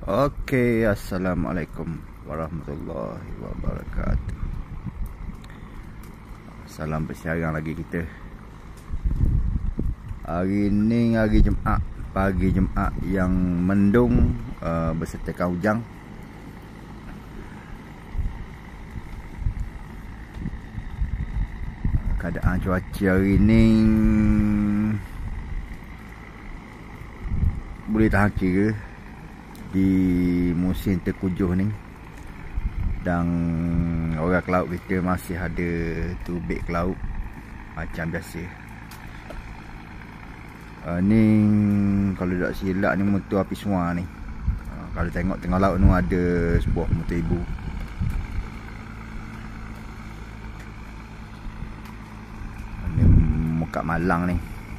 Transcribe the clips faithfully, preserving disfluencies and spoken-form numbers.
Okey, assalamualaikum warahmatullahi wabarakatuh. Salam bersiaran lagi kita. Hari ni hari Jumaat, pagi Jumaat yang mendung uh, bersertakan hujang. Keadaan cuaca hari ni boleh tahan kira di musim terkujuh ni, dan orang ke laut kita masih ada tubik ke laut macam biasa. Uh, ni kalau tak silap ni motor api semua ni. Uh, kalau tengok tengah laut ni ada sebuah motor ibu. Ni muka Malang ni.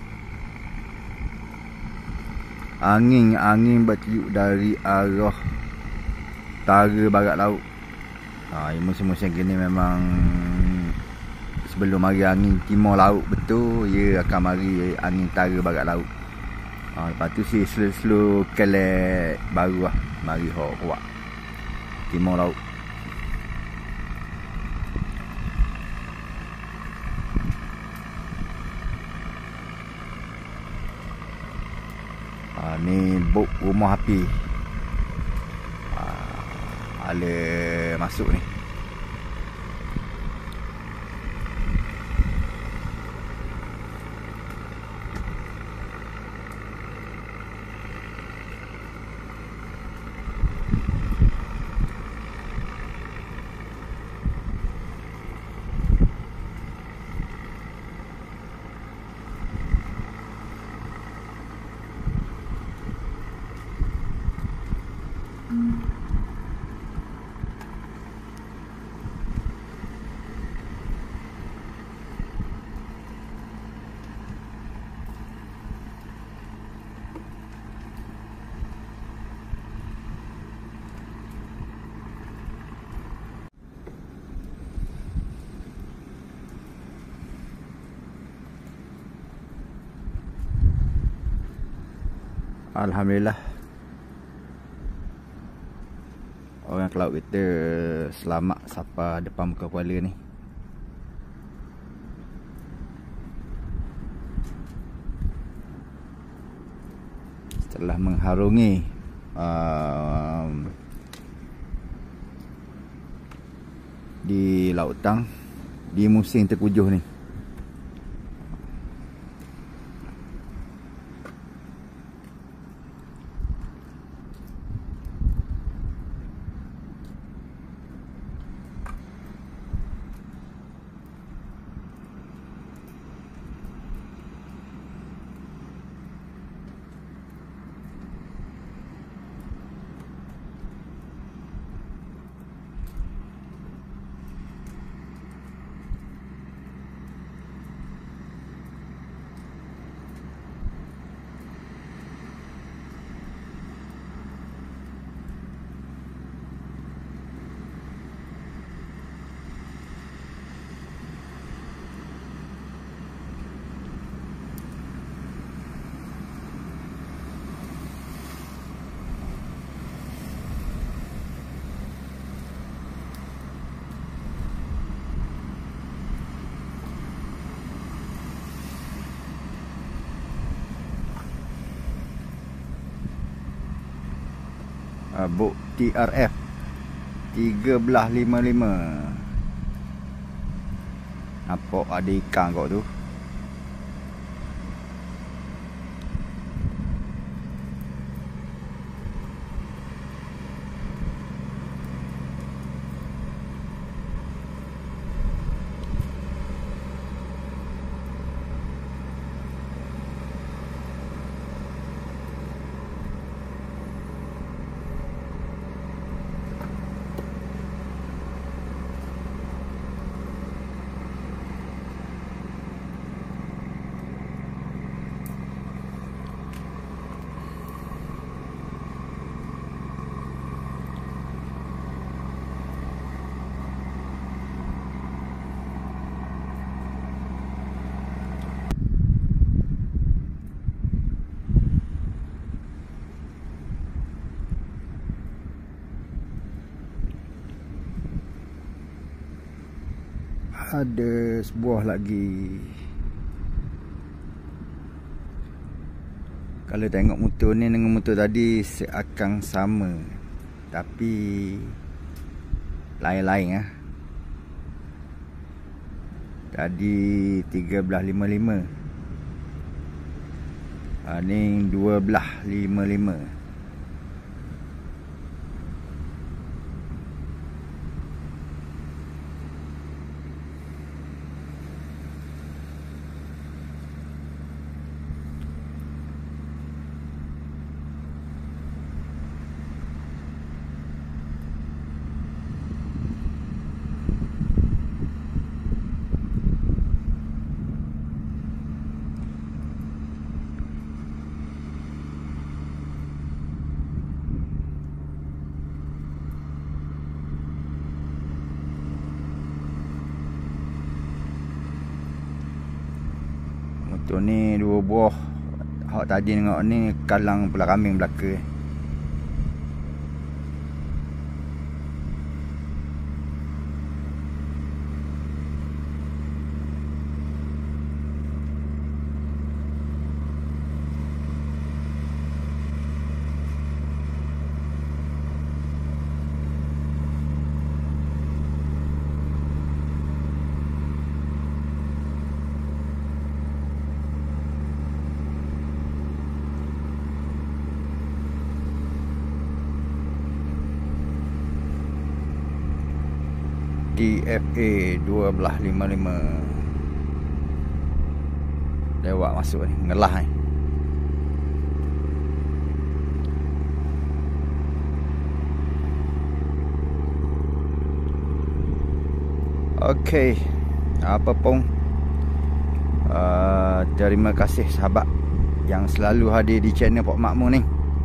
Angin angin bertiup dari arah utara barat laut. Ha, musim-musim gini memang sebelum mari angin timur laut betul, ia akan mari angin utara barat laut. Ha, lepas tu si slow-slow kelek baru lah mari hok kuat timur laut. Ha, ni buk rumah api. Ha, ala masuk ni. Alhamdulillah, orang ke laut kita selamat sampai depan muka Kuala ni. Setelah mengharungi uh, di lautan di musim terkujuh ni. Uh, buk T R F tiga belas lima puluh lima. Nampak ada ikan kau tu. Ada sebuah lagi. Kalau tengok motor ni dengan motor tadi seakan sama, tapi lain-lain ah. Tadi tiga belas lima puluh lima, ha, ni dua belas lima puluh lima. Motor ni dua buah. Hak tadi tengok ni kalang pula kambing belaka. D F A dua belas lima puluh lima lewat masuk ni, ngelah ni. Okey, apa pun uh, terima kasih sahabat yang selalu hadir di channel Pok Makmur ni.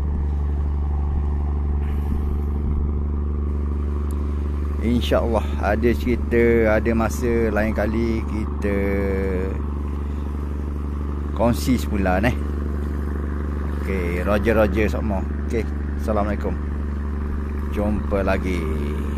InsyaAllah ada cerita, ada masa lain kali kita kongsi semula ni. Okey, roger-roger semua. Okey, Assalamualaikum. Jumpa lagi.